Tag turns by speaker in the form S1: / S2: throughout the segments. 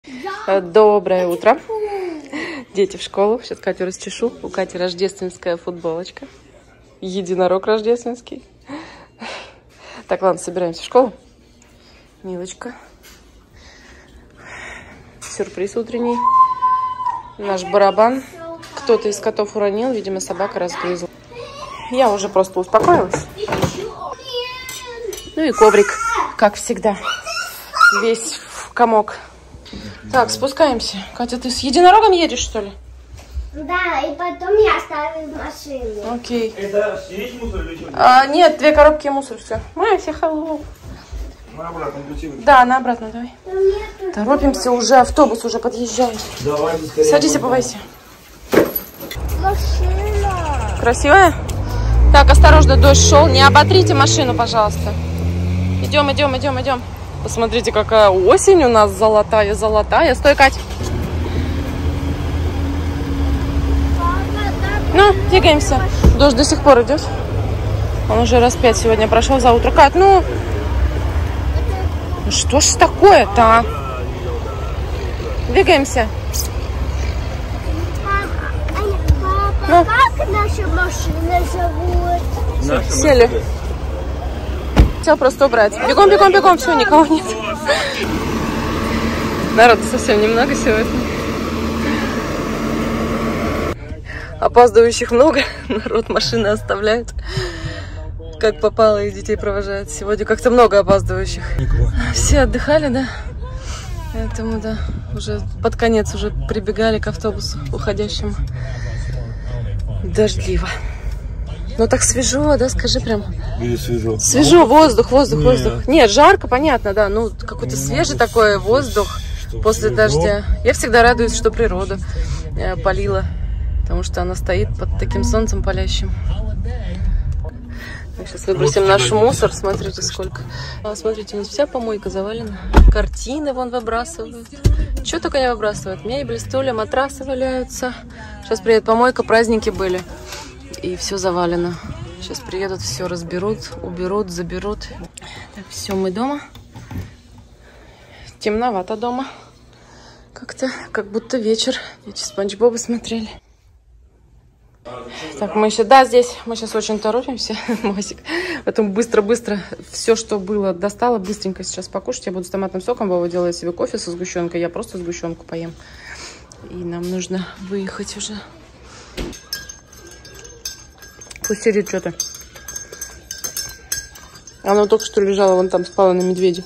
S1: Доброе утро. Дети в школу. Сейчас Катю расчешу. У Кати рождественская футболочка. Единорог рождественский. Так, ладно, собираемся в школу. Милочка. Сюрприз утренний. Наш барабан. Кто-то из котов уронил. Видимо, собака разгрызла. Я уже просто успокоилась. Ну и коврик, как всегда. Весь в комок. Так, спускаемся. Катя, ты с единорогом едешь, что ли?
S2: Да, и потом я оставлю в машине.
S1: Окей.
S3: Это есть мусор или что?
S1: Нет, 2 коробки мусора, все. Мася, hello.
S3: На обратно ключи.
S1: Да, на обратно давай. Торопимся уже, автобус уже подъезжает.
S3: Давай, скорее.
S1: Садись, обувайся.
S2: Машина.
S1: Красивая? Так, осторожно, дождь шел. Не оботрите машину, пожалуйста. Идем, идем, идем, идем. Посмотрите, какая осень у нас золотая, золотая. Стой, Кать. Ну, двигаемся. Дождь до сих пор идет. Он уже раз 5 сегодня прошел за утро. Кать, ну что ж такое-то, а? Двигаемся.
S2: Папа, как наша машина зовут?
S1: Сели. Хотел просто убрать. Бегом, бегом, бегом. Все, никого нет. Народу совсем немного сегодня. Опаздывающих много. Народ машины оставляет. Как попало, и детей провожают. Сегодня как-то много опаздывающих. Все отдыхали, да? Поэтому, да, уже под конец уже прибегали к автобусу уходящему. Дождливо. Ну так свежо, да, скажи прям.
S3: Или свежо.
S1: Свежо, воздух, воздух, воздух. Нет, жарко, понятно, да. Ну, какой-то свежий такой воздух после дождя. Я всегда радуюсь, что природа полила. Потому что она стоит под таким солнцем палящим. Сейчас выбросим наш мусор. Смотрите, сколько. Смотрите, у нас вся помойка завалена. Картины вон выбрасывают. Что только не выбрасывают? Мебель, стулья, матрасы валяются. Сейчас приедет помойка, праздники были. И все завалено. Сейчас приедут, все разберут, уберут, заберут. Так, все, мы дома. Темновато дома. Как-то, как будто вечер. Дети Спанч Боба смотрели. Так, мы еще, да, здесь, мы сейчас очень торопимся, Масик. Поэтому быстро-быстро все, что было, достала, быстренько сейчас покушать. Я буду с томатным соком, Вова делает себе кофе со сгущенкой, я просто сгущенку поем. И нам нужно выехать уже. Пусть сидит что-то. Она только что лежала, вон там спала на медведе.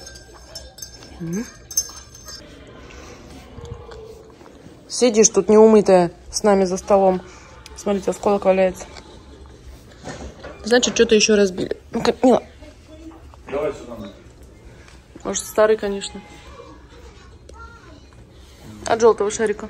S1: Сидишь тут неумытая с нами за столом. Смотрите, осколок валяется. Значит, что-то еще разбили. Ну-ка, Мила.
S3: Давай сюда.
S1: Может, старый, конечно. От желтого шарика.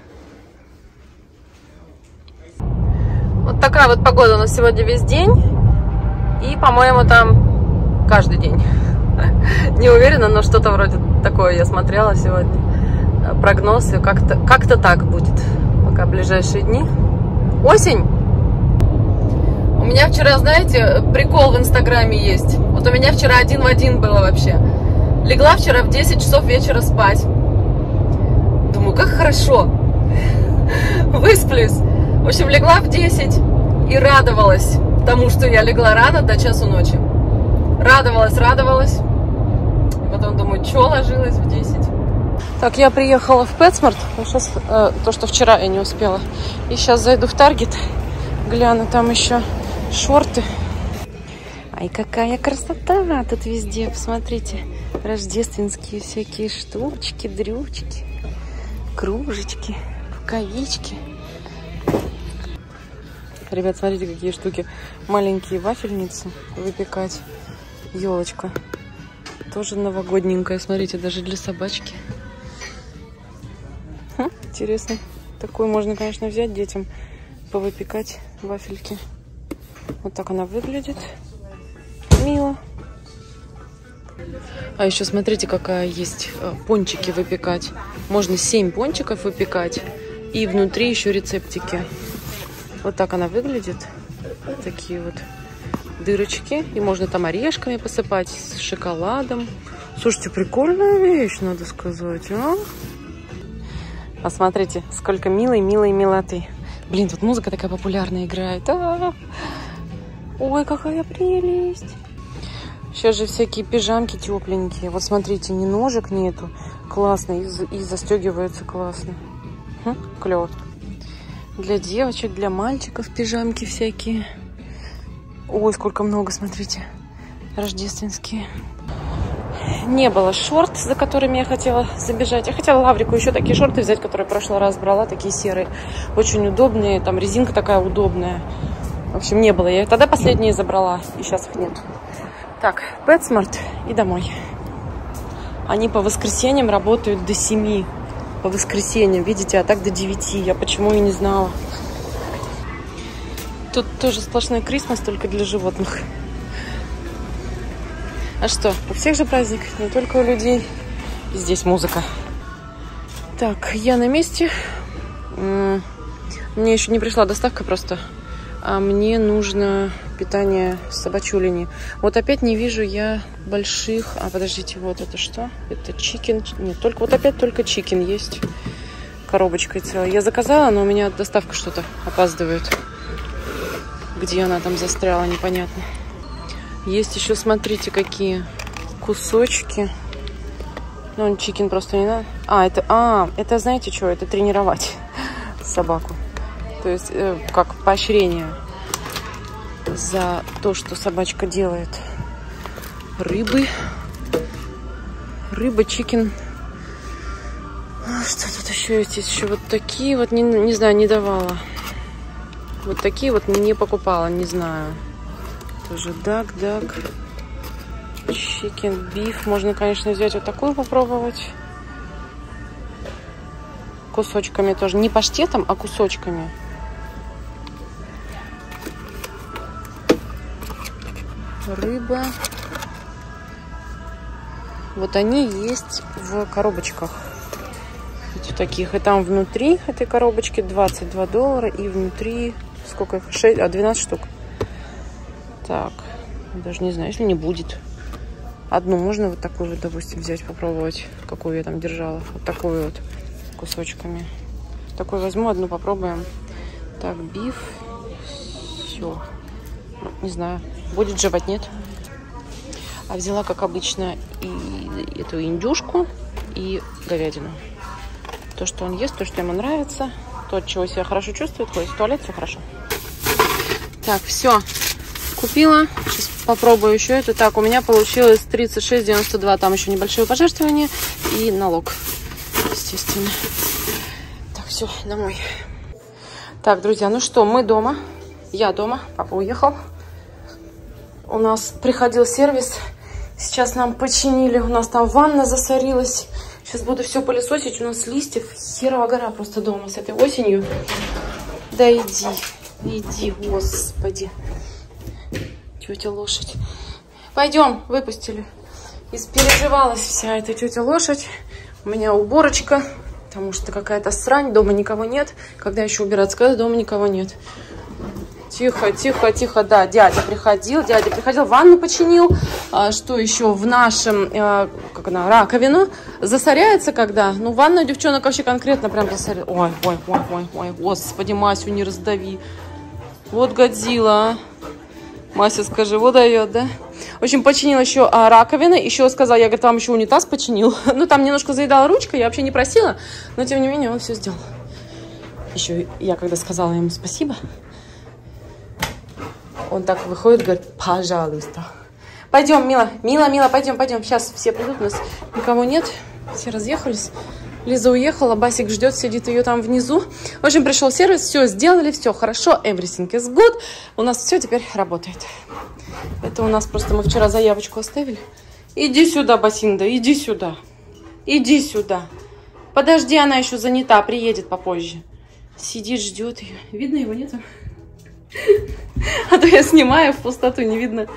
S1: Вот такая вот погода у нас сегодня весь день. И, по-моему, там каждый день. Не уверена, но что-то вроде такое я смотрела сегодня. Прогноз, и как-то так будет. Пока ближайшие дни. Осень. У меня вчера, знаете, прикол в Инстаграме есть. Вот у меня вчера 1 в 1 было вообще. Легла вчера в 10 часов вечера спать. Думаю, как хорошо. Высплюсь. В общем, легла в 10 и радовалась тому, что я легла рано до часу ночи. Радовалась. И потом думаю, что ложилась в 10. Так, я приехала в PetSmart. Сейчас, то, что вчера я не успела. И сейчас зайду в Target. Гляну, там еще шорты. Ай, какая красота тут везде. Посмотрите. Рождественские всякие штучки, дрючки, кружечки, рукавички. Ребят, смотрите, какие штуки. Маленькие вафельницы выпекать. Елочка. Тоже новогодненькая. Смотрите, даже для собачки. Интересно. Такую можно, конечно, взять детям, повыпекать вафельки. Вот так она выглядит. Мило. А еще смотрите, какая есть пончики выпекать. Можно 7 пончиков выпекать. И внутри еще рецептики. Вот так она выглядит. Такие вот дырочки. И можно там орешками посыпать, с шоколадом. Слушайте, прикольная вещь, надо сказать, а? Посмотрите, сколько милой милоты. Блин, тут музыка такая популярная играет. Ой, какая прелесть. Сейчас же всякие пижамки тепленькие. Вот смотрите, ни ножек нету. Классно. И застегивается классно. Клево. Для девочек, для мальчиков пижамки всякие. Ой, сколько много, смотрите. Рождественские. Не было шорт, за которыми я хотела забежать. Я хотела Лаврику еще такие шорты взять, которые в прошлый раз брала, такие серые. Очень удобные, там резинка такая удобная. В общем, не было. Я их тогда последние забрала, и сейчас их нет. Так, PetSmart и домой. Они по воскресеньям работают до 7. По воскресеньям, видите, а так до 9. Я почему и не знала. Тут тоже сплошной Крисмас, только для животных. А что, у всех же праздник, не только у людей. И здесь музыка. Так, я на месте. Мне еще не пришла доставка просто. А мне нужно питание собачулини. Вот опять не вижу я больших... А, подождите, вот это что? Это чикен. Нет, только вот опять только чикен есть. Коробочкой целой. Я заказала, но у меня доставка что-то опаздывает. Где она там застряла, непонятно. Есть еще, смотрите, какие кусочки. Ну, чикен просто не надо. Это знаете что? Это тренировать собаку. То есть, как поощрение за то, что собачка делает. Рыба, чикен. Что тут еще есть? Есть еще вот такие вот, не знаю, не давала. Вот такие вот не покупала, не знаю. Тоже дак. Чикен, биф. Можно, конечно, взять вот такую попробовать. Кусочками тоже. Не паштетом, а кусочками. Рыба. Вот они есть в коробочках. В таких. И там внутри этой коробочки $22. И внутри сколько их? 12 штук. Так. Даже не знаю, если не будет. Одну можно вот такую вот, допустим, взять, попробовать. Какую я там держала. Вот такую вот. Кусочками. Такую возьму, одну попробуем. Так, биф. Все. Не знаю. Будет жевать, нет? А взяла, как обычно, и эту индюшку, и говядину. То, что он ест, то, что ему нравится. То, от чего себя хорошо чувствует. Ходит в туалет, все хорошо. Так, все. Купила. Сейчас попробую еще это. Так, у меня получилось 36,92. Там еще небольшое пожертвование и налог. Естественно. Так, все, домой. Так, друзья, ну что, мы дома. Я дома. Папа уехал. У нас приходил сервис. Сейчас нам починили. У нас там ванна засорилась. Сейчас буду все пылесосить. У нас листьев херова гора просто дома с этой осенью. Да иди, господи. Тетя лошадь. Пойдем, выпустили. Испереживалась вся эта тетя лошадь. У меня уборочка. Потому что какая-то срань. Дома никого нет. Когда еще убираться? Когда дома никого нет. Тихо. Да, дядя приходил, ванну починил. Что еще в нашем, раковину засоряется когда? Ну, ванна у девчонок вообще конкретно прям засоряется. Ой, господи, Масю не раздави. Вот Годзилла. Мася, скажи, вот дает, да? В общем, починил еще раковины. Еще сказал, я, говорит, вам еще унитаз починил. Ну, там немножко заедала ручка, я вообще не просила. Но, тем не менее, он все сделал. Еще я, когда сказала ему спасибо, он так выходит, говорит, пожалуйста. Пойдем, Мила, пойдем. Сейчас все придут, у нас никого нет. Все разъехались. Лиза уехала, Басик ждет, сидит ее там внизу. В общем, пришел сервис, все сделали, все хорошо, everything is good. У нас все теперь работает. Это у нас просто мы вчера заявочку оставили. Иди сюда, Басинда, иди сюда. Подожди, она еще занята, приедет попозже. Сидит, ждет ее. Видно его, нету? А то я снимаю в пустоту, не видно.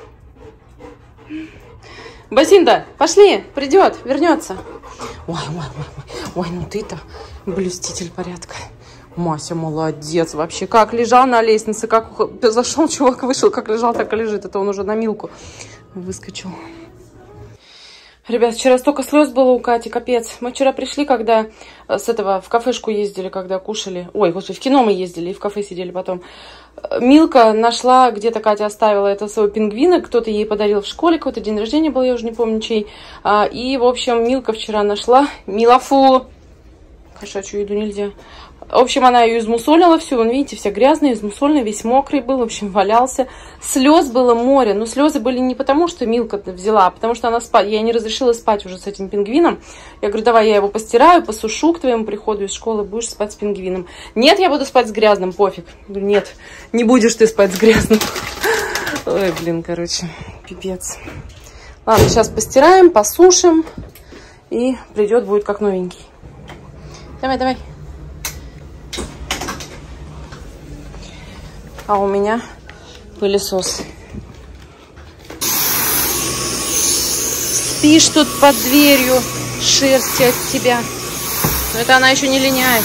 S1: Басинда, пошли, придет, вернется. Ой, ну ты-то блюститель порядка. Мася, молодец вообще. Как лежал на лестнице, как зашел, чувак вышел, как лежал, так и лежит. Это он уже на Милку выскочил. Ребят, вчера столько слез было у Кати, капец. Мы вчера пришли, когда в кафешку ездили, когда кушали. Ой, господи, в кино мы ездили и в кафе сидели потом. Милка нашла, где-то Катя оставила этого своего пингвина, кто-то ей подарил в школе, какой-то день рождения был, я уже не помню чей. И, в общем, Милка вчера нашла Милафу. Кошачью еду нельзя. В общем, она ее измусолила всю. Вон, видите, вся грязная, измусоленная, весь мокрый был. В общем, валялся. Слез было море. Но слезы были не потому, что Милка взяла, а потому что она спать. Я не разрешила спать уже с этим пингвином. Я говорю, давай я его постираю, посушу к твоему приходу из школы, будешь спать с пингвином. Нет, я буду спать с грязным, пофиг. Говорю, нет, не будешь ты спать с грязным. Ой, блин, короче, пипец. Ладно, сейчас постираем, посушим. И придет, будет как новенький. Давай, давай. А у меня пылесос. Спишь тут под дверью, шерсть от тебя. Но это она еще не линяет.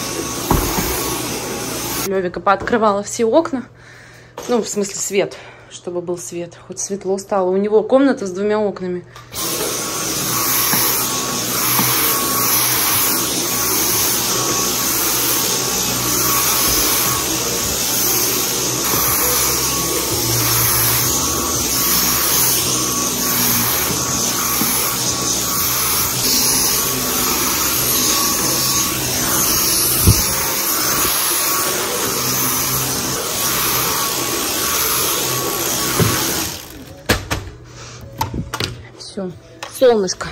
S1: Левика пооткрывала все окна. Ну, в смысле, свет. Чтобы был свет. Хоть светло стало. У него комната с 2 окнами. Все, солнышко.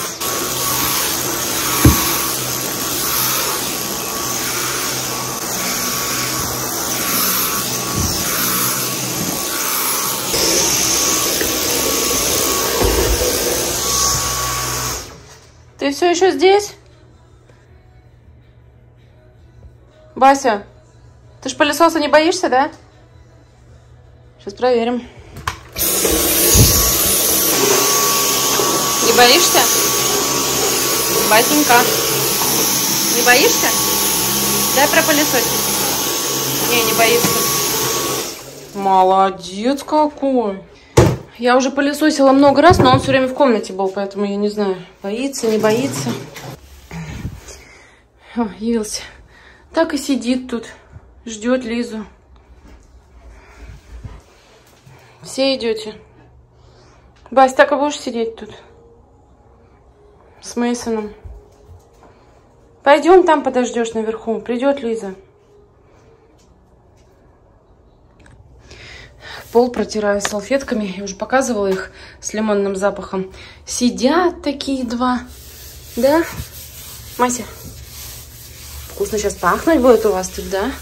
S1: Ты все еще здесь? Бася, ты ж пылесоса не боишься, да? Сейчас проверим. Не боишься? Басенька, не боишься? Дай пропылесосить. Не боится. Молодец какой. Я уже пылесосила много раз, но он все время в комнате был, поэтому я не знаю, боится, не боится. О, явился. Так и сидит тут, ждет Лизу. Все идете? Бась, так и будешь сидеть тут? С Мейсоном. Пойдем там подождешь наверху. Придет Лиза. Пол протираю салфетками. Я уже показывала их с лимонным запахом. Сидят такие два. Да? Мася, вкусно сейчас пахнуть будет у вас тут, да?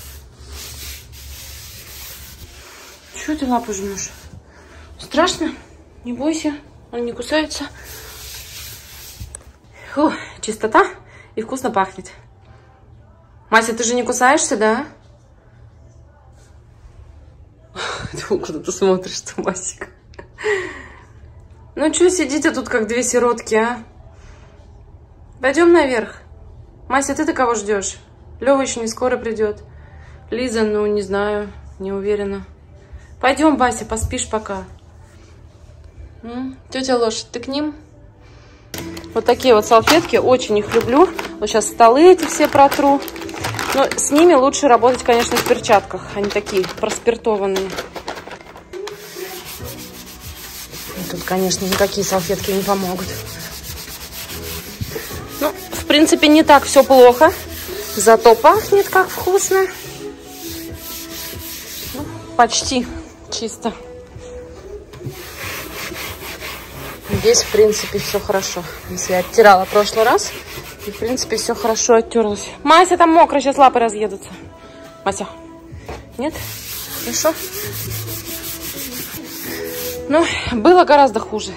S1: Чего ты лапу жмешь? Страшно? Не бойся. Он не кусается. Фу, чистота и вкусно пахнет. Мася, ты же не кусаешься, да? Ты куда ты смотришь-то, Масик? Ну что сидите тут, как две сиротки, а? Пойдем наверх. Мася, ты-то кого ждешь? Лёва еще не скоро придет. Лиза, ну не знаю, не уверена. Пойдем, Бася, поспишь пока. Тетя Лошадь, ты к ним? Вот такие вот салфетки, очень их люблю. Вот сейчас столы эти все протру. Но с ними лучше работать, конечно, в перчатках. Они такие проспиртованные. И тут, конечно, никакие салфетки не помогут. Ну, в принципе, не так все плохо. Зато пахнет как вкусно. Ну, почти чисто. Здесь, в принципе, все хорошо. Если я оттирала в прошлый раз, и, в принципе, все хорошо оттерлось. Мася, там мокро, сейчас лапы разъедутся. Мася, нет? Хорошо? Ну, было гораздо хуже.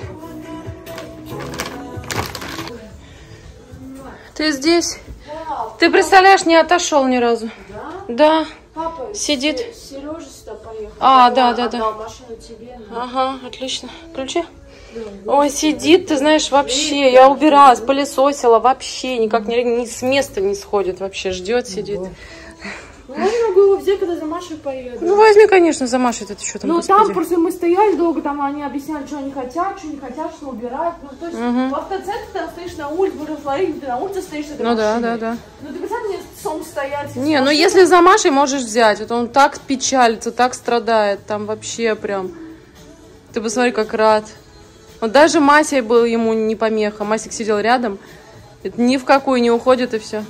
S1: Ты здесь? Ты представляешь, не отошел ни разу. Да.
S4: Папа
S1: сидит.
S4: Сережа сюда поехал.
S1: Да.
S4: Машину тебе.
S1: Ага, отлично. Ключи? Ой, сидит, ты знаешь, вообще. Я убиралась, пылесосила, вообще никак не с места не сходит, вообще ждет, сидит.
S4: Ладно, могу его взять, когда за Машей поеду.
S1: Ну, возьми, конечно, за Машей, это что там,
S4: Ну,
S1: господи.
S4: там просто мы стояли долго, там они объясняли, что они хотят, что убирать. Ну, то есть в автоцентре там стоишь на улице, в Флориде, ты на улице стоишь с этой машиной. Да. Ну, ты представь, мне сам стоять.
S1: Не, ну если за Машей можешь взять, вот он так печалится, так страдает, там вообще прям. Ты посмотри, как рад. Вот даже Мася был ему не помеха. Масик сидел рядом, ни в какую не уходит и все.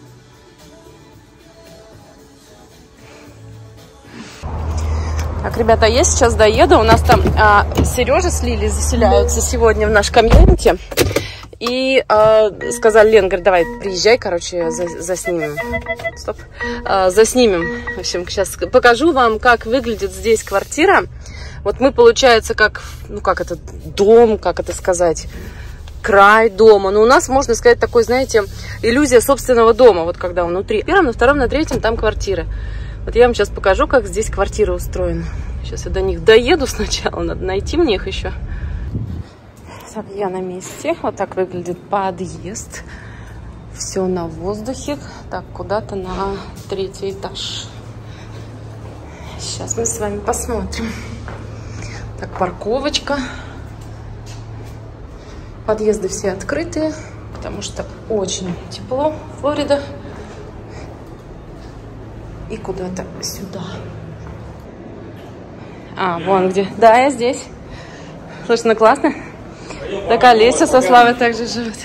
S1: Так, ребята, я сейчас доеду. У нас там Сережа с Лилей заселяются сегодня в наш комьюнити. И сказали, Лен, говорит, давай приезжай, короче, заснимем. Стоп. Заснимем. В общем, сейчас покажу вам, как выглядит здесь квартира. Вот мы, получается, как, ну, как это, дом, как это сказать, край дома. Но у нас, можно сказать, такой, знаете, иллюзия собственного дома. Вот когда внутри. На первом, на втором, на третьем там квартира. Вот я вам сейчас покажу, как здесь квартира устроена. Сейчас я до них доеду сначала, надо найти мне их еще. Так, я на месте. Вот так выглядит подъезд. Все на воздухе. Так, куда-то на 3-й этаж. Сейчас мы с вами посмотрим. Так, парковочка. Подъезды все открытые, потому что очень тепло в Флориде. И куда-то сюда. Вон где. Да, я здесь. Слушай, ну классно. Такая Леся со Славой также живет.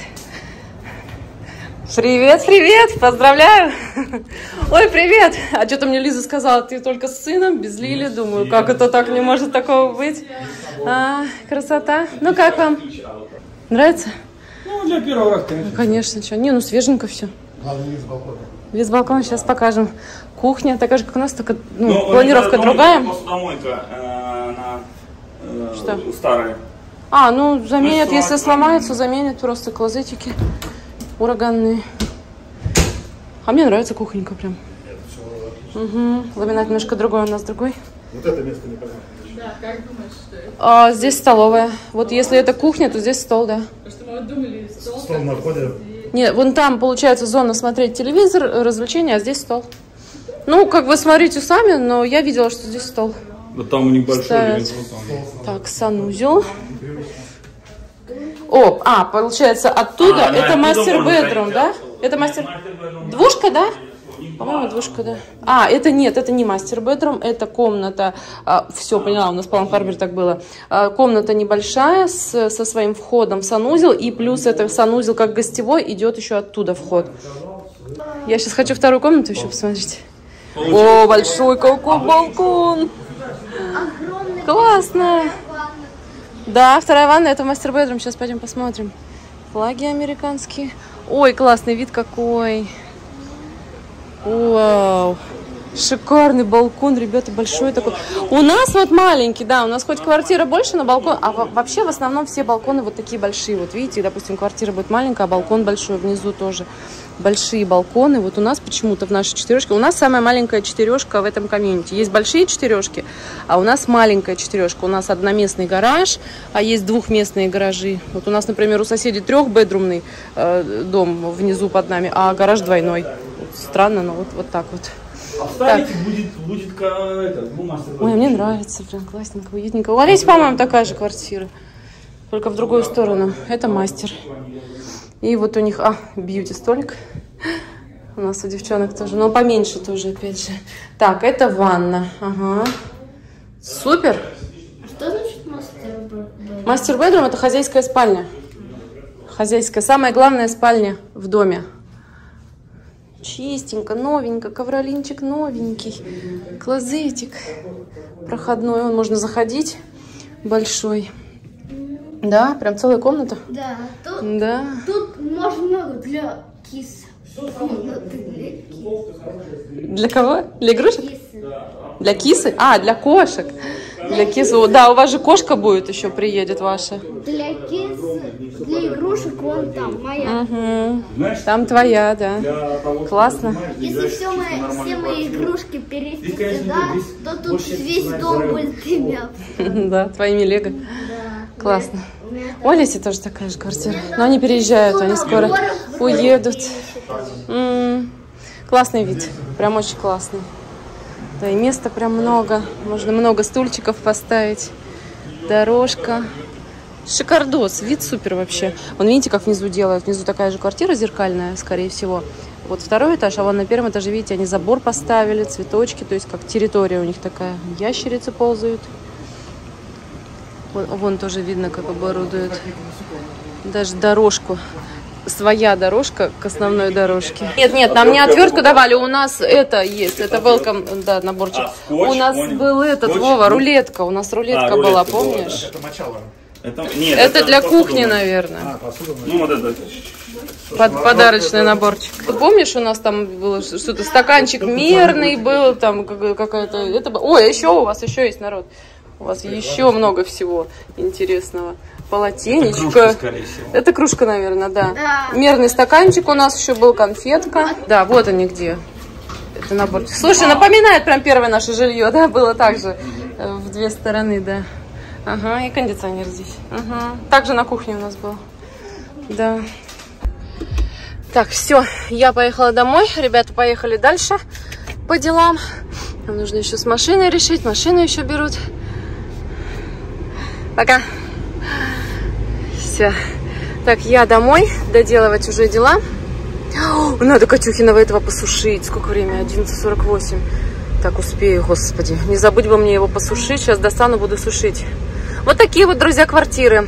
S1: Привет, привет, поздравляю. Ой, привет. А что-то мне Лиза сказала, ты только с сыном, без Лили. Думаю, как это так, не может такого быть. Красота. Ну, как вам? Нравится?
S3: Ну, для первого раза, конечно.
S1: Ну, конечно, что. Не, ну свеженько все.
S3: Главное, вид с балкона.
S1: Вид с балкона, сейчас покажем. Кухня такая же, как у нас, только планировка другая.
S3: Посудомойка,
S1: Что?
S3: Старая.
S1: Ну, заменят, если сломается, заменят просто клозетики ураганные. А мне нравится кухонька прям. Угу. Ламинат немножко другой, у нас другой.
S3: Вот это место непонятно.
S4: Да, как думаешь, что это?
S1: Здесь столовая. Вот если это кухня, то здесь стол, да.
S4: Потому что мы вот думали,
S3: Стол на входе.
S1: Нет, вон там, получается, зона смотреть телевизор, развлечения, а здесь стол. Ну, как вы смотрите сами, но я видела, что здесь стол.
S3: Да там у них большой.
S1: Так, санузел. Получается, оттуда это мастер-бедрум, да? Это мастер... Двушка, да? По-моему, двушка, да. Это нет, это не мастер-бедрум, это комната. Все, поняла, у нас в Палм-Харборе так было. Комната небольшая, со своим входом в санузел, и плюс это санузел как гостевой, идет еще оттуда вход. Я сейчас хочу вторую комнату еще посмотреть. О, большой какой балкон! Классно! Да, вторая ванна, это мастер-бедрум. Сейчас пойдем посмотрим. Флаги американские. Ой, классный вид какой. Вау. Шикарный балкон, ребята, большой такой. У нас вот маленький, да, у нас хоть квартира больше, но балкон... вообще в основном все балконы вот такие большие. Вот видите, допустим, квартира будет маленькая, а балкон большой, внизу тоже большие балконы. Вот у нас почему-то в нашей четырешке... У нас самая маленькая четырешка в этом комьюнити. Есть большие четырешки, а у нас маленькая четырешка. У нас одноместный гараж, а есть двухместные гаражи. Вот у нас, например, у соседей 3-бедрумный дом внизу под нами, а гараж двойной. Вот странно, но вот так вот.
S3: Оставите, будет мастер.
S1: Ой, мне нравится, прям классненько, уютненько. У Олеси, по-моему, такая же квартира, только в другую сторону. Это мастер. И вот у них, бьюти-столик. У нас у девчонок тоже, но поменьше тоже, опять же. Так, это ванна. Ага. Супер.
S2: Что значит мастер-бедрум?
S1: Мастер-бедрум – это хозяйская спальня. Хозяйская, самая главная спальня в доме. Чистенько, новенько, ковролинчик новенький, клозетик проходной, он можно заходить, большой. Да, прям целая комната.
S2: Да, тут можно много для кис.
S1: Для кого? Для игрушек?
S2: Кисы.
S1: Для кисы? Для кошек. Для кисы. Да, у вас же кошка будет еще, приедет ваша.
S2: Для кис, для игрушек вон там, моя.
S1: Угу. Там твоя, да. Классно.
S2: Если все мои игрушки перевести туда, то тут весь дом будет тебя.
S1: Да, твоими лего.
S2: Да.
S1: Классно. У Олеси тоже такая же квартира. Но они переезжают, они скоро уедут. Классный вид. Прям очень классный. Да, и места прям много. Можно много стульчиков поставить. Дорожка. Шикардос. Вид супер вообще. Вон, видите, как внизу делают. Внизу такая же квартира зеркальная, скорее всего. Вот второй этаж, а вон на первом этаже, видите, они забор поставили, цветочки. То есть как территория у них такая. Ящерицы ползают. Вон тоже видно, как оборудуют. Даже дорожку. Своя дорожка к основной дорожке. Нет, нам не отвертку давали, у нас это есть, это welcome, да, наборчик. У нас был этот, Вова, рулетка, у нас рулетка была, помнишь?
S3: Это мочало.
S1: Это для кухни, наверное.
S3: Ну, вот это.
S1: Подарочный наборчик. Ты помнишь, у нас там было что-то, стаканчик мерный был, там какая-то... Ой, еще у вас еще есть, народ. У вас еще много всего интересного. Полотенечко. Это кружка, наверное, да. Мерный стаканчик у нас еще был, конфетка. Да, вот они где. Это наборчик. Слушай, напоминает прям первое наше жилье, да? Было так же в две стороны, да. Ага, и кондиционер здесь. Ага. Также на кухне у нас был. Да. Так, все, я поехала домой. Ребята поехали дальше по делам. Нам нужно еще с машиной решить. Машину еще берут. Пока. Все. Так, я домой доделывать уже дела. Надо Катюхиного этого посушить. Сколько времени? 11:48. Так, успею, господи. Не забудь бы мне его посушить. Сейчас достану, буду сушить. Вот такие вот, друзья, квартиры.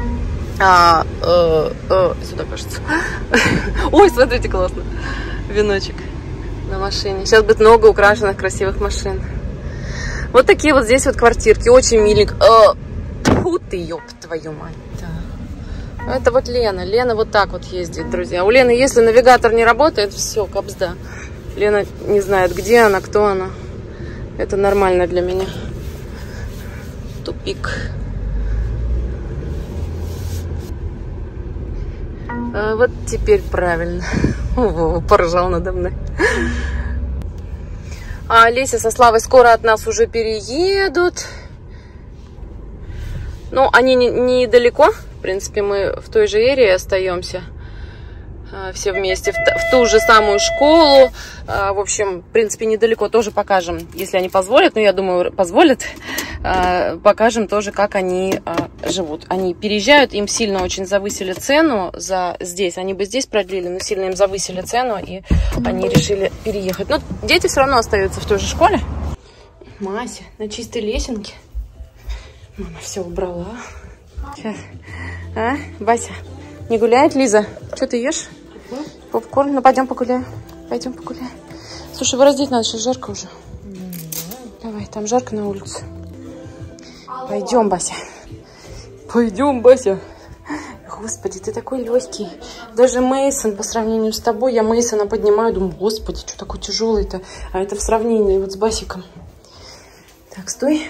S1: Сюда, кажется. Ой, смотрите, классно. Веночек на машине. Сейчас будет много украшенных, красивых машин. Вот такие вот здесь вот квартирки. Очень миленькие. Фу ты, ёб твою мать. Да. Это вот Лена. Лена вот так вот ездит, друзья. У Лены, если навигатор не работает, все, капсда. Лена не знает, где она, кто она. Это нормально для меня. Тупик. Вот теперь правильно. О, поржал надо мной. А Леся со Славой скоро от нас уже переедут. Ну, они недалеко. В принципе, мы в той же эрии остаемся. Все вместе. В ту же самую школу. В общем, в принципе, недалеко. Тоже покажем, если они позволят. Ну, я думаю, позволят. Покажем тоже, как они живут. Они переезжают. Им сильно очень завысили цену за здесь. Они бы здесь продлили, но сильно им завысили цену. И они решили переехать. Но дети все равно остаются в той же школе. Мася на чистой лесенке. Мама все убрала. Сейчас. А, Бася, не гуляет Лиза? Что ты ешь? Попкорн. Ну, пойдем погуляем. Пойдем погуляем. Слушай, выраздеть надо, сейчас жарко уже. Давай, там жарко на улице. Пойдем, Бася. Пойдем, Бася. Господи, ты такой легкий. Даже Мейсон по сравнению с тобой, я Мейсона поднимаю, думаю, господи, что такой тяжелый-то. А это в сравнении вот с Басиком. Так, стой.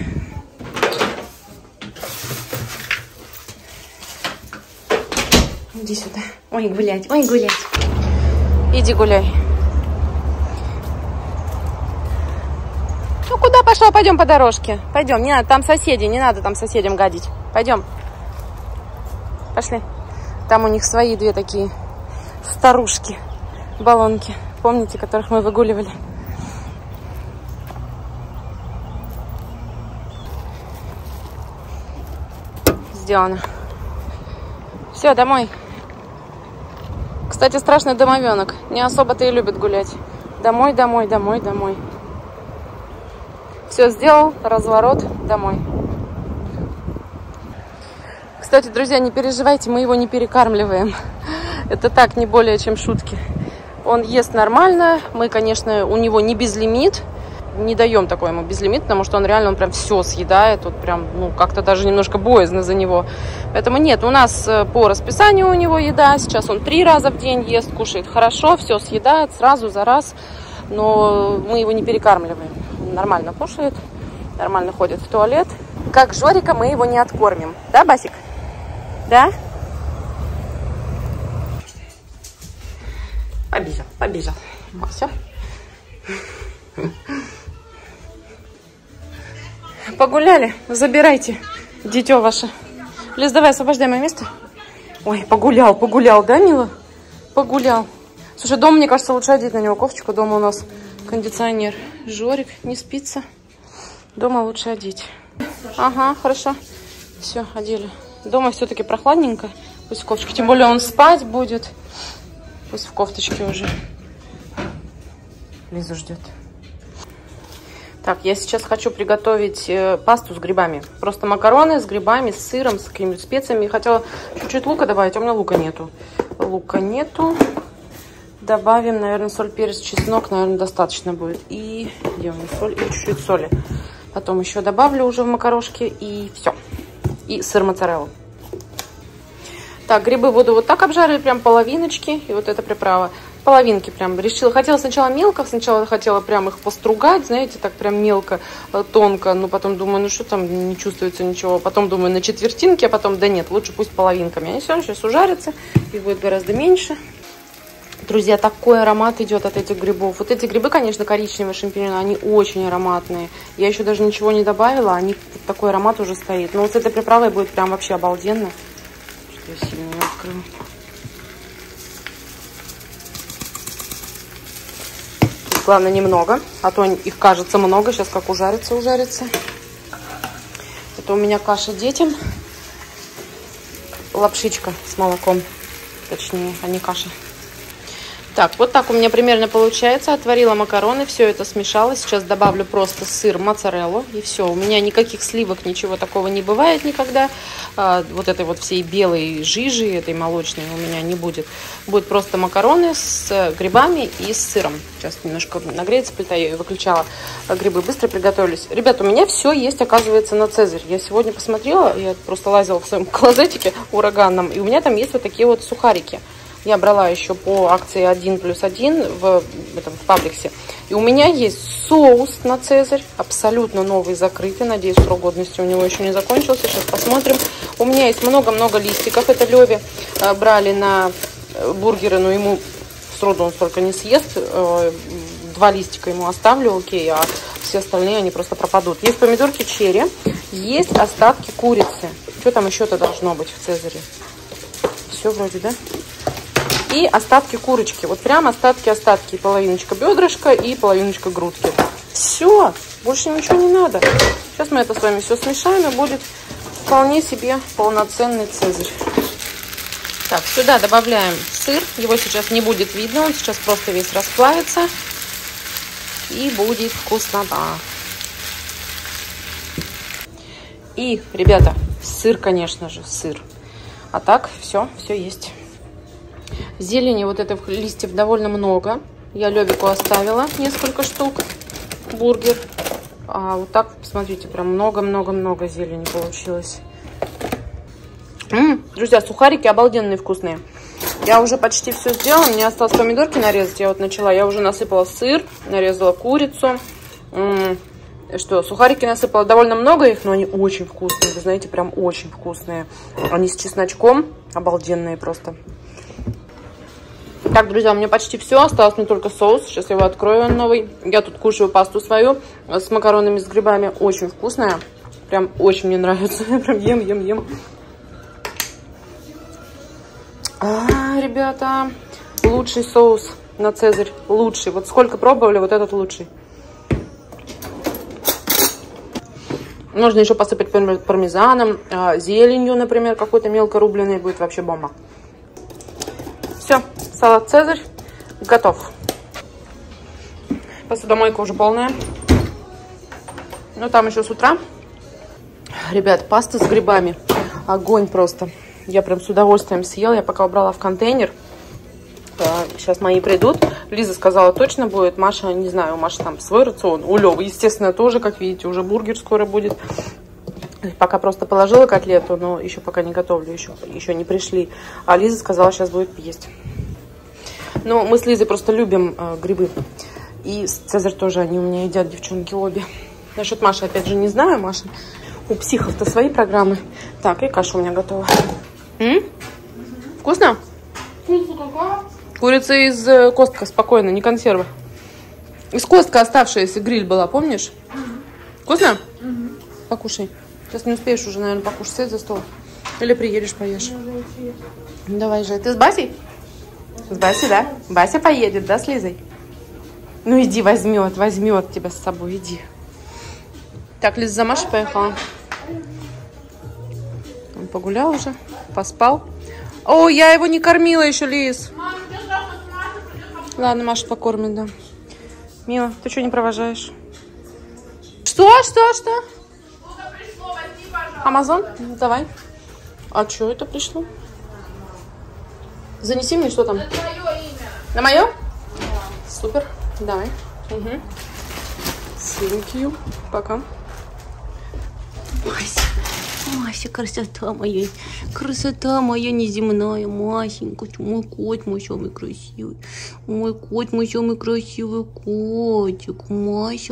S1: Иди сюда. Ой, гулять, ой, гулять. Иди гуляй. Ну, куда пошла? Пойдем по дорожке. Пойдем, не надо, там соседи, не надо там соседям гадить. Пойдем. Пошли. Там у них свои две такие старушки, баллонки. Помните, которых мы выгуливали? Сделано. Все, домой. Кстати, страшный домовенок. Не особо-то и любит гулять. Домой, домой, домой, домой. Все сделал, разворот, домой. Кстати, друзья, не переживайте, мы его не перекармливаем. Это так, не более чем шутки. Он ест нормально. Мы, конечно, у него не безлимит. Не даем такой ему безлимит, потому что он реально, он прям все съедает. Вот прям, ну, как-то даже немножко боязно за него. Поэтому нет, у нас по расписанию у него еда. Сейчас он 3 раза в день ест, кушает хорошо, все съедает сразу за раз. Но мы его не перекармливаем. Нормально кушает, нормально ходит в туалет. Как Жорика мы его не откормим. Да, Басик? Да? Побежал, побежал. Все. Погуляли? Забирайте дитё ваше. Лиз, давай, освобождай мое место. Ой, погулял, погулял, да, мила? Погулял. Слушай, дома, мне кажется, лучше одеть на него кофточку. Дома у нас кондиционер. Жорик не спится. Дома лучше одеть. Ага, хорошо. Все, одели. Дома все-таки прохладненько. Пусть в кофточке. Тем более он спать будет. Пусть в кофточке уже. Лизу ждет. Так, я сейчас хочу приготовить пасту с грибами. Просто макароны с грибами, с сыром, с какими-то специями. Хотела чуть-чуть лука добавить, а у меня лука нету. Лука нету. Добавим, наверное, соль, перец, чеснок, наверное, достаточно будет. И где у меня соль? И чуть-чуть соли. Потом еще добавлю уже в макарошки. И все. И сыр моцарелла. Так, грибы буду вот так обжаривать, прям половиночки. И вот эта приправа. Половинки прям решила. Хотела сначала мелко, сначала хотела прям их постругать, знаете, так прям мелко, тонко. Но потом думаю, ну что там, не чувствуется ничего. Потом думаю, на четвертинке, а потом, да нет, лучше пусть половинками. Они все, сейчас ужарятся, их будет гораздо меньше. Друзья, такой аромат идет от этих грибов. Вот эти грибы, конечно, коричневые шампиньоны, они очень ароматные. Я еще даже ничего не добавила, они такой аромат уже стоит. Но вот с этой приправой будет прям вообще обалденно. Что я сильно не открою. Тут, главное, немного, а то их кажется много. Сейчас как ужарится, ужарится. Это у меня каша детям. Лапшичка с молоком. Точнее, а не каша. Так, вот так у меня примерно получается. Отварила макароны, все это смешала. Сейчас добавлю просто сыр моцареллу. И все. У меня никаких сливок, ничего такого не бывает никогда. Вот этой вот всей белой жижи, этой молочной у меня не будет. Будет просто макароны с грибами и с сыром. Сейчас немножко нагреется плита, я ее выключала. Грибы быстро приготовились. Ребята, у меня все есть, оказывается, на Цезарь. Я сегодня посмотрела, я просто лазила в своем клозетике ураганном. И у меня там есть вот такие вот сухарики. Я брала еще по акции 1+1 в Пабликсе. И у меня есть соус на Цезарь. Абсолютно новый, закрытый. Надеюсь, срок годности у него еще не закончился. Сейчас посмотрим. У меня есть много-много листиков. Это Леве брали на бургеры. Но ему сроду он столько не съест. 2 листика ему оставлю, окей. А все остальные, они просто пропадут. Есть помидорки черри. Есть остатки курицы. Что там еще-то должно быть в Цезаре? Все вроде, да? И остатки курочки. Вот прям остатки. Половиночка бедрышка и половиночка грудки. Все. Больше ничего не надо. Сейчас мы это с вами все смешаем, и будет вполне себе полноценный Цезарь. Так, сюда добавляем сыр. Его сейчас не будет видно. Он сейчас просто весь расплавится. И будет вкуснота. И, ребята, сыр, конечно же, сыр. А так, все есть. Зелени вот этих листьев довольно много. Я Левику оставила несколько штук. Бургер. А вот так, посмотрите, прям много-много-много зелени получилось. Друзья, сухарики обалденные, вкусные. Я уже почти все сделала. Мне осталось помидорки нарезать. Я вот начала. Я уже насыпала сыр, нарезала курицу. Что, сухарики насыпала довольно много их, но они очень вкусные. Вы знаете, прям очень вкусные. Они с чесночком. Обалденные просто. Так, друзья, у меня почти все. Осталось мне только соус. Сейчас я его открою, он новый. Я тут кушаю пасту свою с макаронами, с грибами. Очень вкусная. Прям очень мне нравится. Я прям ем. Ребята, лучший соус на Цезарь. Лучший. Вот сколько пробовали, вот этот лучший. Можно еще посыпать пармезаном, зеленью, например, какой-то мелко рубленой. Будет вообще бомба. Все, салат Цезарь готов. Посудомойка уже полная. Ну, там еще с утра. Ребят, паста с грибами. Огонь просто. Я прям с удовольствием съела. Я пока убрала в контейнер. Сейчас мои придут. Лиза сказала, точно будет. Маша, не знаю, у Маши там свой рацион. У Лёвы, естественно, тоже, как видите, уже бургер скоро будет. Пока просто положила котлету, но еще пока не готовлю, еще не пришли. А Лиза сказала, сейчас будет есть. Ну, мы с Лизой просто любим грибы. И Цезарь тоже они у меня едят, девчонки, обе. Насчет Маши, опять же, не знаю. Маша, у психов-то свои программы. Так, и каша у меня готова. Вкусно?
S4: Курица какая?
S1: Курица из Костка, спокойно, не консерва. Из Костка оставшаяся гриль была, помнишь? Вкусно? Покушай. Сейчас не успеешь уже, наверное, покушать, сядь за стол. Или приедешь, поешь. Давай же. Ты с Басей? С Басей, да? Бася поедет, да, с Лизой? Ну иди, возьмет тебя с собой, иди. Так, Лиз за Машей поехала. Он погулял уже, поспал. О, я его не кормила еще, Лиз. Ладно, Маша покормит, да. Мила, ты что не провожаешь? Что? Амазон? Ну, давай. А что это пришло? Занеси мне, что там? На твое имя. На мое? Да. Супер. Давай. Угу. Thank you. Пока. Мася, красота моя неземная, Масенька, мой кот мой самый красивый, котик, Мася.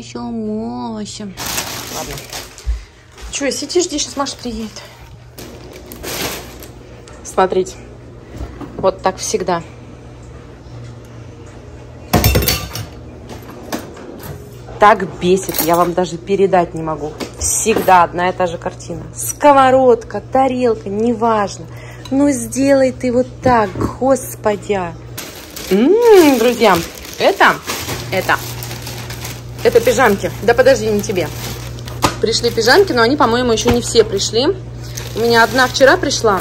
S1: Ладно. Че, сиди, жди, сейчас Маша приедет. Смотрите, вот так всегда. Так бесит, я вам даже передать не могу. Всегда одна и та же картина. Сковородка, тарелка, неважно. Ну сделай ты вот так, господи. Друзья, это пижамки. Да подожди, не тебе. Пришли пижамки, но они, по-моему, еще не все пришли. У меня одна вчера пришла.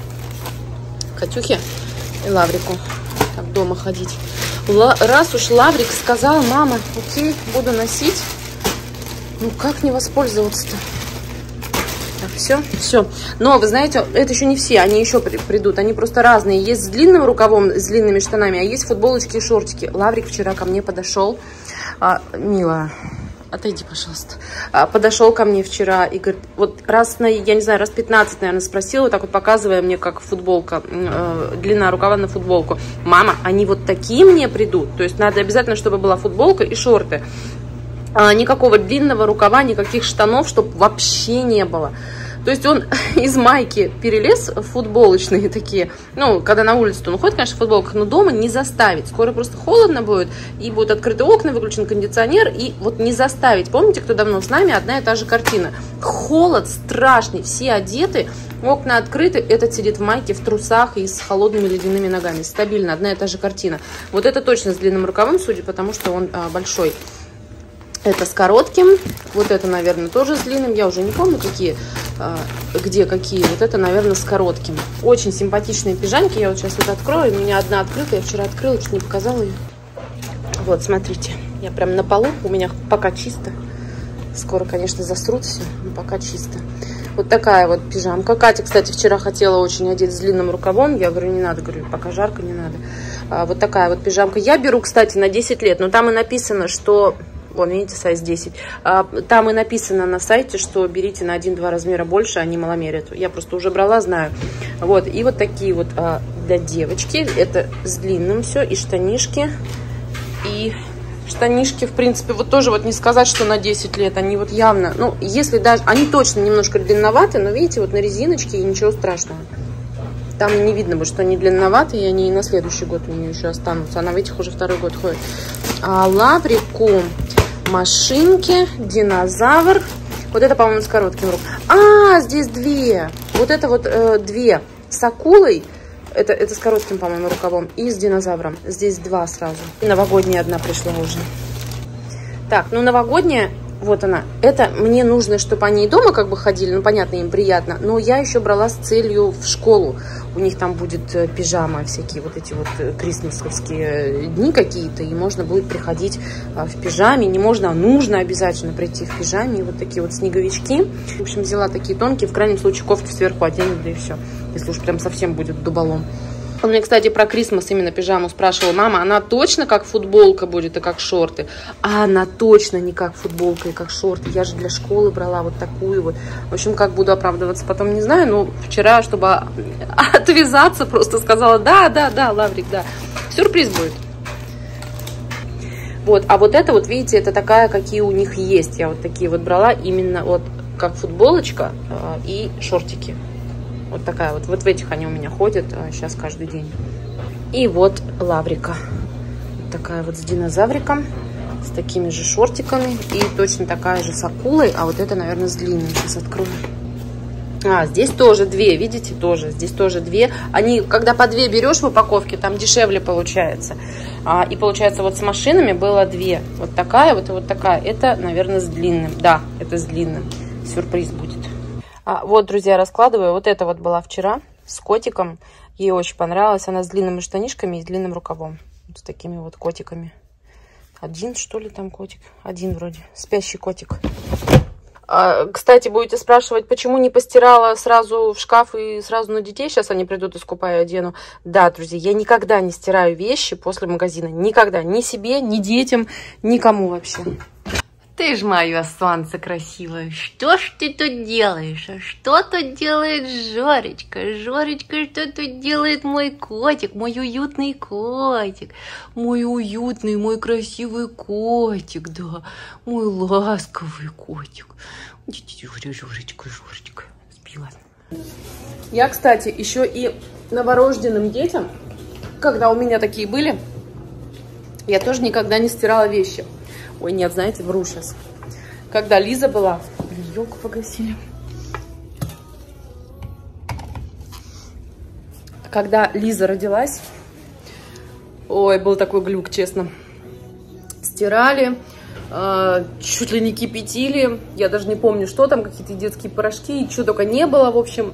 S1: Катюхе и Лаврику. Так, дома ходить. Раз уж Лаврик сказал, мама, окей, буду носить. Ну, как не воспользоваться-то? Так, все. Но, вы знаете, это еще не все, они еще придут. Они просто разные. Есть с длинным рукавом, с длинными штанами, а есть футболочки и шортики. Лаврик вчера ко мне подошел. Мила, отойди, пожалуйста. Подошел ко мне вчера и говорит, вот раз 15, наверное, спросил, вот так вот показывая мне, как футболка, длина рукава на футболку. Мама, они вот такие мне придут. То есть надо обязательно, чтобы была футболка и шорты. Никакого длинного рукава, никаких штанов, чтобы вообще не было. То есть он из майки перелез в футболочные такие. Ну, когда на улице, то он ходит, конечно, в футболках, но дома не заставить. Скоро просто холодно будет, и будут открыты окна, выключен кондиционер, и вот не заставить. Помните, кто давно с нами, одна и та же картина. Холод страшный, все одеты, окна открыты, этот сидит в майке, в трусах и с холодными ледяными ногами. Стабильно, одна и та же картина. Вот это точно с длинным рукавом, судя по тому, что он большой. Это с коротким, вот это, наверное, тоже с длинным, я уже не помню, где какие, вот это, наверное, с коротким. Очень симпатичные пижамки, я вот сейчас вот открою, у меня одна открыта, я вчера открыла, чуть не показала ее. Вот, смотрите, я прям на полу, у меня пока чисто, скоро, конечно, засрут все, но пока чисто. Вот такая вот пижамка. Катя, кстати, вчера хотела очень одеть с длинным рукавом, я говорю, не надо, говорю, пока жарко, не надо. Вот такая вот пижамка. Я беру, кстати, на 10 лет, но там и написано, что... Вон, видите, сайз 10. Там и написано на сайте, что берите на 1-2 размера больше, они маломерят. Я просто уже брала, знаю. Вот, и вот такие вот для девочки. Это с длинным все, и штанишки. И штанишки, в принципе, вот тоже вот не сказать, что на 10 лет. Они вот явно, ну, если даже, они точно немножко длинноваты, но видите, вот на резиночке, и ничего страшного. Там не видно, что они длинноватые, и они и на следующий год у нее еще останутся. Она в этих уже 2-й год ходит. А Лаврику машинки, динозавр. Вот это, по-моему, с коротким рукавом. Здесь две. Вот это вот две с акулой. Это с коротким, по-моему, рукавом. И с динозавром. Здесь 2 сразу. И новогодняя одна пришла уже. Так, ну новогодняя, вот она. Это мне нужно, чтобы они и дома как бы ходили. Ну, понятно, им приятно. Но я еще брала с целью в школу. У них там будет пижама, всякие вот эти вот крисмасовские дни какие-то. И можно будет приходить в пижаме. Не можно, а нужно обязательно прийти в пижаме. И вот такие вот снеговички. В общем, взяла такие тонкие. В крайнем случае кофту сверху оденем, да и все. Если уж прям совсем будет дуболом. Он мне, кстати, про Крисмас именно пижаму спрашивал. Мама, она точно как футболка будет и как шорты? А она точно не как футболка и как шорты. Я же для школы брала вот такую вот. В общем, как буду оправдываться, потом не знаю. Но вчера, чтобы отвязаться, просто сказала, да, Лаврик, да. Сюрприз будет. Вот, а вот это вот, видите, это такая, какие у них есть. Я вот такие вот брала именно вот как футболочка и шортики. Вот такая вот. Вот в этих они у меня ходят сейчас каждый день. И вот Лаврика. Вот такая вот с динозавриком. С такими же шортиками. И точно такая же с акулой. А вот это, наверное, с длинной. Сейчас открою. Здесь тоже 2. Видите, тоже. Здесь тоже 2. Они, когда по 2 берешь в упаковке, там дешевле получается. И получается, вот с машинами было две. Вот такая вот и вот такая. Это, наверное, с длинным. Да, это с длинным. Сюрприз будет. Вот, друзья, раскладываю. Вот это вот была вчера с котиком. Ей очень понравилась. Она с длинными штанишками и с длинным рукавом. Вот с такими вот котиками. Один, что ли, там котик? Один вроде. Спящий котик. Кстати, будете спрашивать, почему не постирала сразу в шкаф и сразу на детей? Сейчас они придут, искупаю, одену. Да, друзья, я никогда не стираю вещи после магазина. Никогда. Ни себе, ни детям, никому вообще. Ты ж мое солнце красивое. Что ж ты тут делаешь? А что тут делает Жоречка? Жоречка, что тут делает мой котик? Мой уютный котик. Мой уютный, мой красивый котик, да. Мой ласковый котик. Жоречка, Жоречка. Спи, ладно. Я, кстати, еще и новорожденным детям, когда у меня такие были, я тоже никогда не стирала вещи. Ой, нет, знаете, вру сейчас. Когда Лиза была... Блин, елку погасили. Когда Лиза родилась... Ой, был такой глюк, честно. Стирали, чуть ли не кипятили. Я даже не помню, что там, какие-то детские порошки. И что только не было, в общем.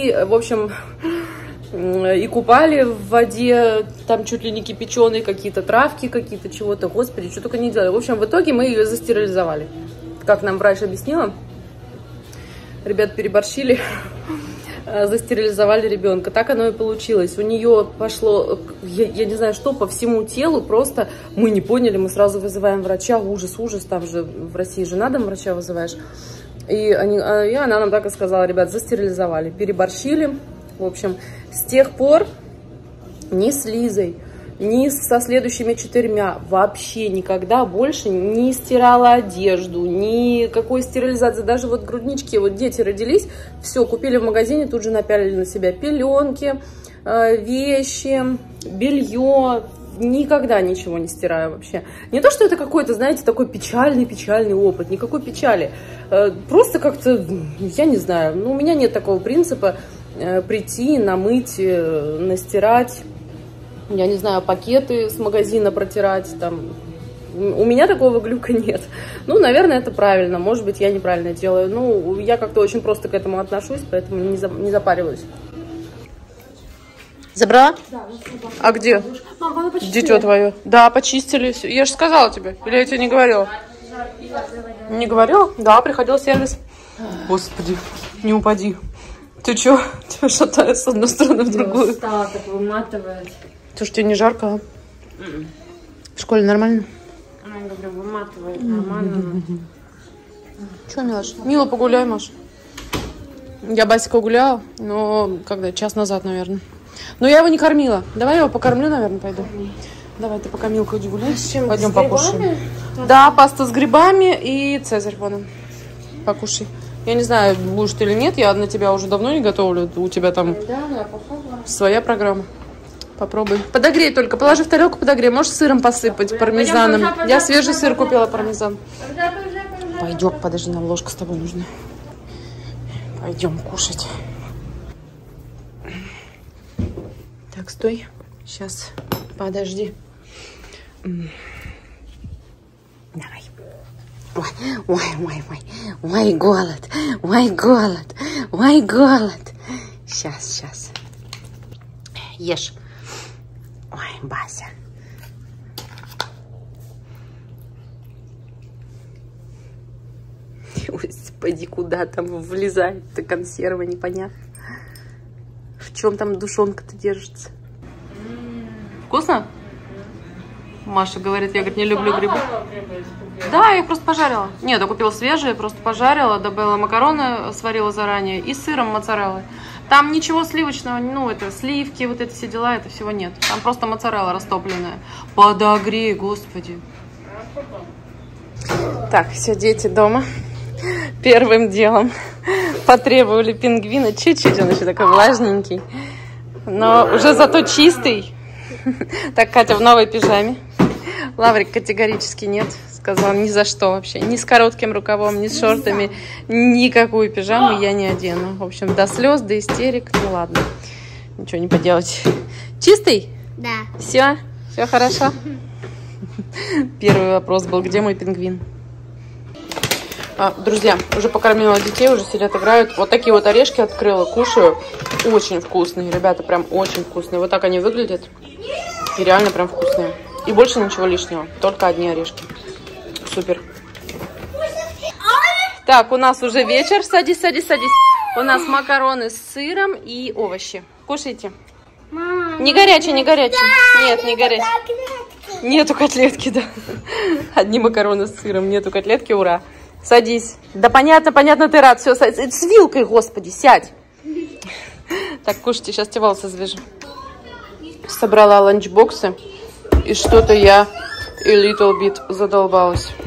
S1: И купали в воде, там чуть ли не кипяченые какие-то травки, какие-то чего-то, господи, что только не делали. В общем, в итоге мы ее застерилизовали. Как нам врач объяснила, ребят переборщили, застерилизовали ребенка. Так оно и получилось. У нее пошло, я не знаю что, по всему телу, просто мы не поняли, мы сразу вызываем врача, ужас, там же в России же надо врача вызываешь. И она нам так и сказала, ребят, застерилизовали, переборщили. В общем, с тех пор ни с Лизой, ни со следующими 4 вообще никогда больше не стирала одежду, никакой стерилизации. Даже вот груднички, вот дети родились, все, купили в магазине, тут же напялили на себя пеленки, вещи, белье. Никогда ничего не стираю вообще. Не то, что это какой-то, знаете, такой печальный опыт, никакой печали. Просто как-то, я не знаю, у меня нет такого принципа прийти, намыть, настирать, я не знаю, пакеты с магазина протирать, там. У меня такого глюка нет. Наверное, это правильно, может быть, я неправильно делаю. Я как-то очень просто к этому отношусь, поэтому не запариваюсь. Забрала? Да. А где?
S4: Мам,
S1: дитё твое? Да, почистили. Я же сказала тебе. Или я тебе не говорила? Не говорила? Да, приходил сервис. Господи, не упади. Ты чё? Тебя шатает с одной стороны в другую.
S2: Устала, так выматывает.
S1: Слушай, тебе не жарко, а? В школе нормально?
S2: Она, говорю, выматывает нормально.
S1: Чё, Милаш? Мило погуляй, Маш. Я Басика гуляла, но когда? Час назад, наверное. Но я его не кормила. Давай я его покормлю, наверное, пойду. Давай, ты пока Милка иди гуляй. Пойдем покушаем. Да, паста с грибами и цезарь вон. Покушай. Я не знаю, будешь ты или нет, я на тебя уже давно не готовлю. У тебя там своя программа. Попробуй. Подогрей только, положи в тарелку, подогрей. Можешь сыром посыпать, пармезаном. Я свежий сыр купила, пармезан. Пойдем, подожди, нам ложка с тобой нужна. Пойдем кушать. Так, стой. Сейчас, подожди. Давай. Ой, голод. Сейчас. Ешь. Ой, Бася. Господи, куда там влезает-то консерва, непонятно. В чем там душонка-то держится? Вкусно? Маша говорит, я, говорит, не люблю грибы. Да, я их просто пожарила. Нет, я купила свежие, просто пожарила, добавила макароны, сварила заранее и с сыром моцареллы. Там ничего сливочного, это сливки, вот эти все дела, это всего нет. Там просто моцарелла растопленная. Подогрей, господи. Так, все, дети дома. Первым делом потребовали пингвина. Чуть-чуть он еще такой влажненький. Но уже зато чистый. Так, Катя в новой пижаме. Лаврик категорически нет. Сказал, ни за что вообще. Ни с коротким рукавом, ни с шортами. Никакую пижаму я не одену. В общем, до слез, до истерик. Ну ладно. Ничего не поделать. Чистый?
S2: Да.
S1: Все Все хорошо? Первый вопрос был, где мой пингвин? Друзья, уже покормила детей, уже сидят, играют. Вот такие вот орешки открыла, кушаю. Очень вкусные, ребята, прям очень вкусные. Вот так они выглядят. И реально прям вкусные. И больше ничего лишнего, только одни орешки. Супер. Так, у нас уже вечер. Садись, садись, садись. У нас макароны с сыром и овощи. Кушайте.
S2: Мама,
S1: Не горячие, не горячие. Нет, не горячие. Нету котлетки, да. Одни макароны с сыром, нету котлетки, ура. Садись. Да понятно, понятно, ты рад. Все, с вилкой, господи, сядь. Так, кушайте, сейчас тебе волосы завяжу. Собрала ланчбоксы. И что-то я и little bit задолбалась.